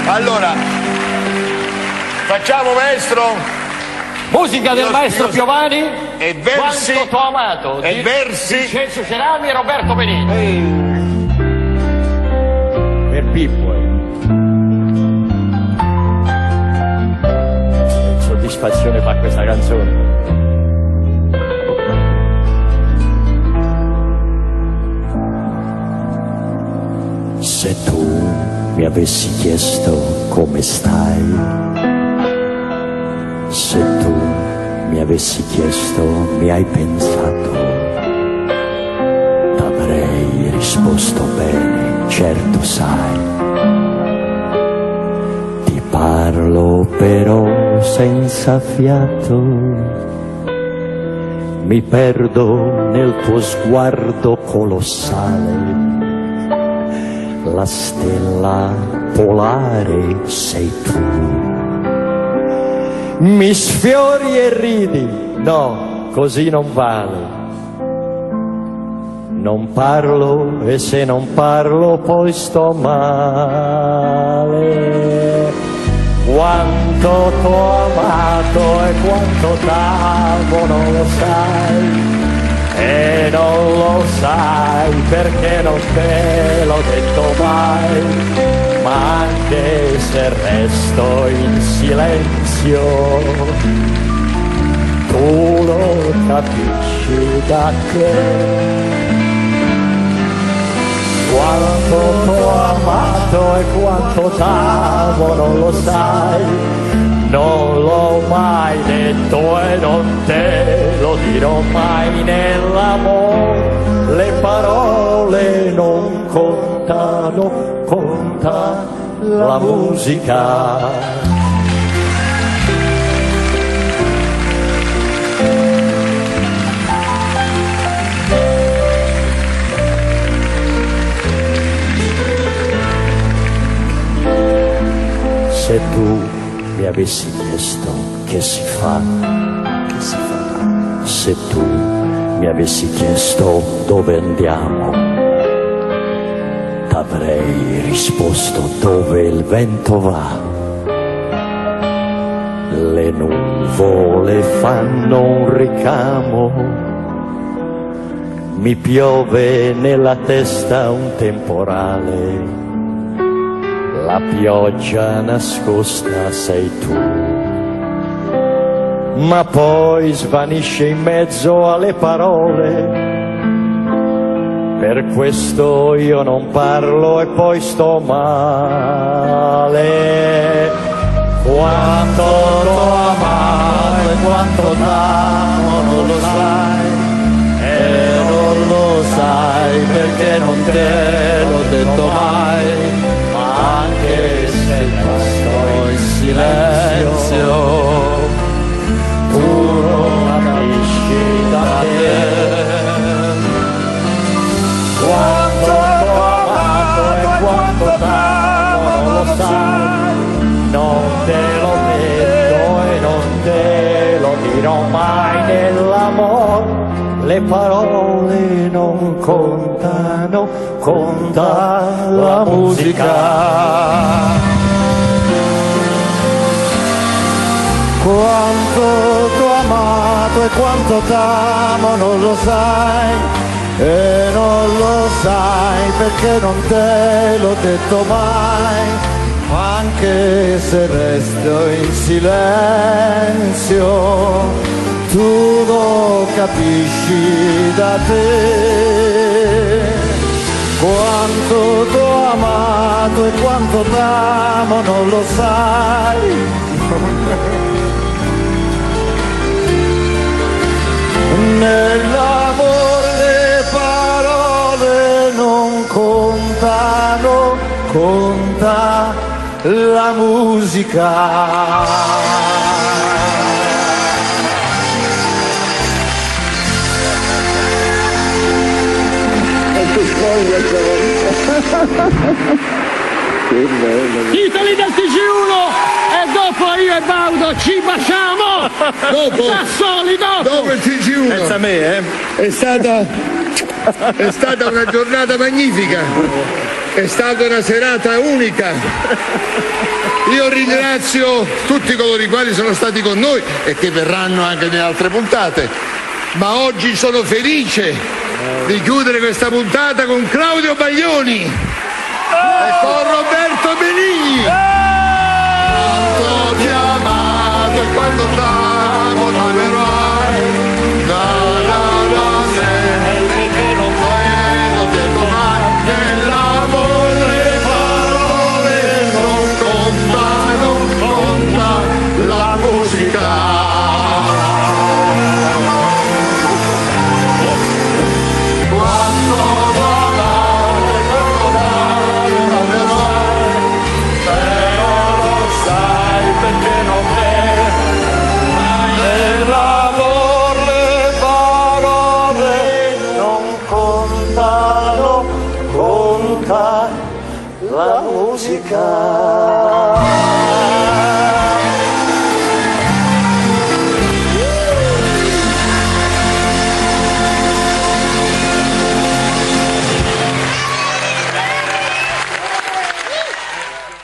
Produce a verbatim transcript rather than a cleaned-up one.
Allora, facciamo, maestro. Musica del maestro Piovani e versi. Quanto t'ho amato e di versi. Vincenzo Cerami e Roberto Benini. Ehi. Per Pippo. Che soddisfazione fa questa canzone. Se tu mi avessi chiesto come stai, se tu mi avessi chiesto mi hai pensato, t'avrei risposto bene, certo sai. Ti parlo però senza fiato, mi perdo nel tuo sguardo colossale. La stella polare sei tu. Mi sfiori e ridi, no, così non vale. Non parlo e se non parlo poi sto male. Quanto t'ho amato e quanto t'amo non lo sai. E non lo sai perché non te l'ho detto mai, ma anche se resto in silenzio, tu lo capisci da che. Quanto t'ho amato e quanto t'amo non lo sai, non l'ho mai detto e non te lo dirò mai. Nell'amore le parole non contano, conta la musica. Se tu mi avessi chiesto che si fa, che si fa, se tu mi avessi chiesto dove andiamo, t'avrei risposto dove il vento va. Le nuvole fanno un ricamo, mi piove nella testa un temporale. La pioggia nascosta sei tu, ma poi svanisce in mezzo alle parole. Per questo io non parlo e poi sto male. Quanto t'ho amato e quanto t'amo non lo sai, e non lo sai perché non te l'ho detto mai. Anche se sto in silenzio, tu non capisci da te. Quanto t'ho amato e quanto t'amo non lo sai, non te lo detto e non te lo dirò mai. Nell'amore le parole non contano, conta la musica. Quanto t'ho amato e quanto t'amo non lo sai, e non lo sai perché non te l'ho detto mai, anche se resto in silenzio, tu lo capisci da te. Quanto t'ho amato e quanto t'amo non lo sai. Nell'amore le parole non contano, conta la musica. Che bello. Titoli del T G uno e dopo io e Baudo ci baciamo. Dopo. Sassoli dopo. Dopo il T G uno. Pensa a me, eh? È stata, è stata una giornata magnifica. È stata una serata unica. Io ringrazio tutti coloro i quali sono stati con noi e che verranno anche nelle altre puntate. Ma oggi sono felice di chiudere questa puntata con Claudio Baglioni e con Roberto Benigni. Quanto ti ho amato e quanto t'amo t'amerai. La la la sei che non credo detto mai. Nell'amore le parole non conta, non conta la musica. La musica.